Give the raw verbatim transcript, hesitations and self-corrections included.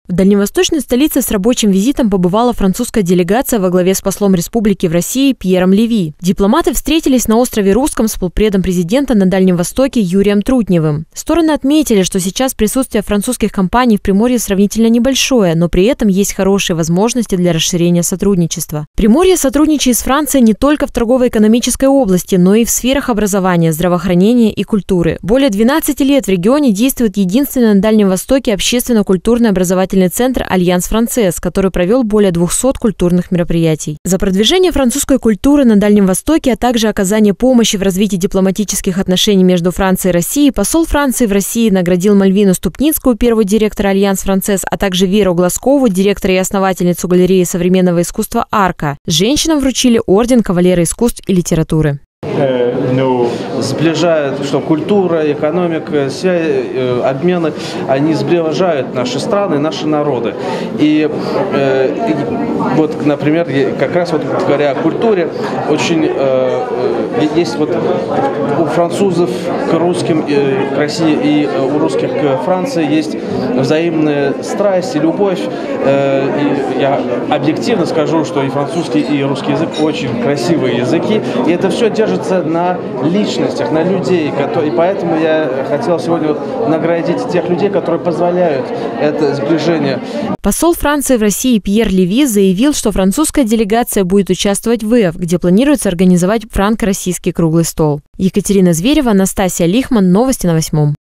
В дальневосточной столице с рабочим визитом побывала французская делегация во главе с послом республики в России Пьером Леви. Дипломаты встретились на острове Русском с полпредом президента на Дальнем Востоке Юрием Трутневым. Стороны отметили, что сейчас присутствие французских компаний в Приморье сравнительно небольшое, но при этом есть хорошие возможности для расширения сотрудничества. Приморье сотрудничает с Францией не только в торгово-экономической области, но и в сферах образования, здравоохранения и культуры. Более двенадцати лет в регионе действует единственный на Дальнем Востоке общественно-культурный образовательный центр «Альянс Францез», который провел более двухсот культурных мероприятий. За продвижение французской культуры на Дальнем Востоке, а также оказание помощи в развитии дипломатических отношений между Францией и Россией посол Франции в России наградил Мальвину Ступницкую, первого директора «Альянс Францез», а также Веру Глазкову, директора и основательницу галереи современного искусства «Арка». Женщинам вручили орден кавалера искусств и литературы. Сближает, что культура, экономика, все обмены, они сближают наши страны, наши народы. И, э, и вот, например, как раз вот говоря о культуре, очень э, есть вот у французов к русским, э, к России и у русских к Франции есть взаимная страсть и любовь. Э, и я объективно скажу, что и французский, и русский язык очень красивые языки, и это все держится на личностях, на людей, которые, и поэтому я хотел сегодня вот наградить тех людей, которые позволяют это сближение. Посол Франции в России Пьер Леви заявил, что французская делегация будет участвовать в ИЭФ, где планируется организовать франко-российский круглый стол. Екатерина Зверева, Анастасия Лихман. Новости на восьмом.